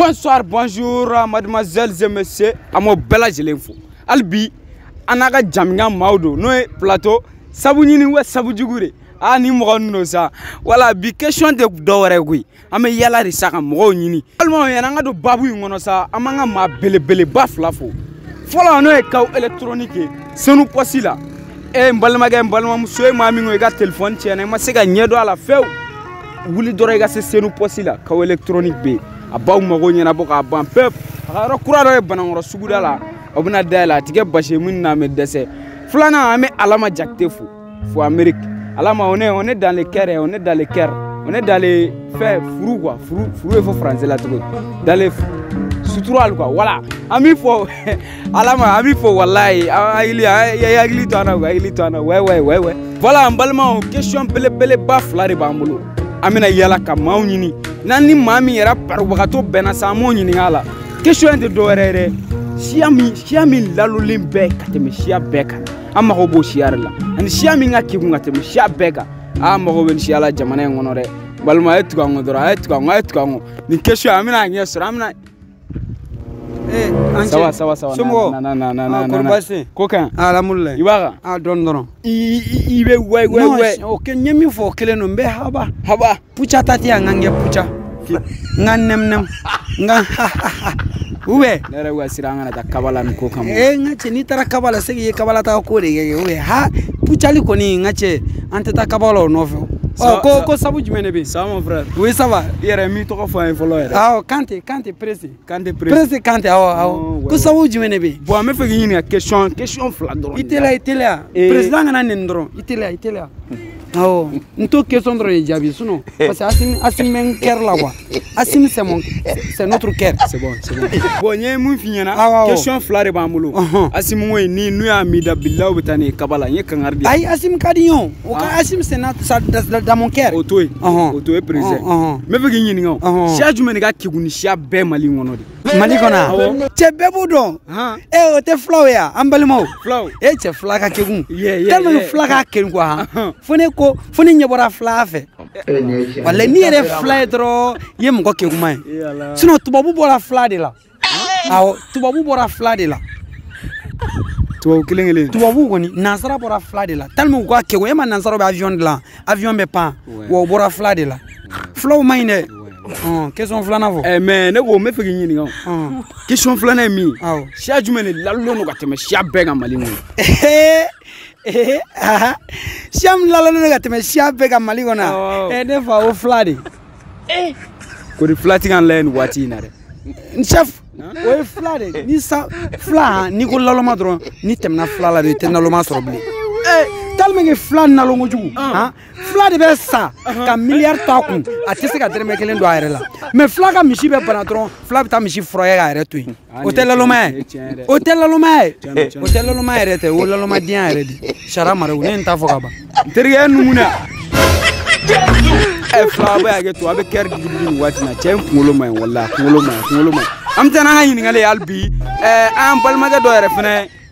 Bonsoir, bonjour, mademoiselles et messieurs. Amo bella jelenfo. Albi, anaga jamga maudo. Noé plateau. Sabunini wa sabujugure. Ah ni mo no sa. Voilà, bi question de dowre gui. Ame yala ri saka mo nyini. Almo yananga do babu ngono sa. Amanga ma bele baflafo. Fola no e kaw électronique. Senu posila. E mbalma musoy mami ngo ga téléphone tiene ma sega nyedo ala few. Wuli dore ga se senu posila kaw électronique be. Abaw mago nyana boka ban pep ara kurado e banangoro suguda la obuna dala tige bashe mun na me dese flana ame alama jakte fo Amérique alama on est dans les cœurs on est dans les cœurs on est dans les faits furu quoi furu fo français la tout dans les sutural quoi voilà ami fo alama ami fo wallahi ili to ana ouais voilà mbalma question bele baflare bambulo amina yala ka mawnini nani mami era parwagato bena samo nyini ngala question de dorere siami lalulim be kateme sia beka amma ko bo siarla ani siami ngaki ku ngateme sia beka amma ko ben siala jamana ngonore balma etu ka ngodora etu ka ni question amina nyesra amina sawa sumo na korbasi kokan alamulle ibaga dono ibe we o ke nyemi fo keleno mbe haba pucha tati ngange pucha ngannem nga uwe nere wasiranga na kabala mko kama ngache ni tara kabala segi kabala ta ko de uwe ha pucha liko ni ngache ante ta kabala novo ko sabu jumene be ça mon frère oui ça va yere mi to ko fa infolo yere kante presi ko sabu jumene be bo me fe gini question fladron itela président ngana nendro itela nto question dro jabi suno parce que asim men ker la quoi asim c'est notre cœur c'est bon bon nye mu finyana question flare bamulo asim moy ni nu ya mi da billahi betani kabala nye kangardi ay asim kadion o ka asim c'est dans mon cœur auto est présent me fe gini ngo sia jumene ga kiguni sia be mali ngono de mali kona che bebo don o te flow ya ambalimo flow che flaka kigun tellement flaka ken quoi fone nyebora flafe wala ni ere fly dro yem ko ke kuma sino tubabu bora fly de la tubabu bora fly de la tubabu koni nasara bora fly de la tellement ko ke yema nasara ba avion be pas wo bora fly de la flow mine question flana vo mais ne go me fe nyini ngo question flana mi sia jumene lalulo no gateme sia bega malingo siam lalano gateme sia bega maligona ne fa o fladi ko di flati kan len wati na re chef o fladi ni sa fla ni ko laloma dron ni temna fla la de tenaloma sorobli talmenge flan na longo jugu fladi be sa ka milliard takun atese ka derme kelen do ayre la mais flaga mishi be banatron flab ta mishi froye ga ayre tu hotel loma ayre te o loma dia ayre di shara mare unen ta foka ba terge numuna flaba ya geto abe ker gidi wati na chem ngolo mai walla ngolo mai am tana ha yin ngale albi am balma ga do ayre fene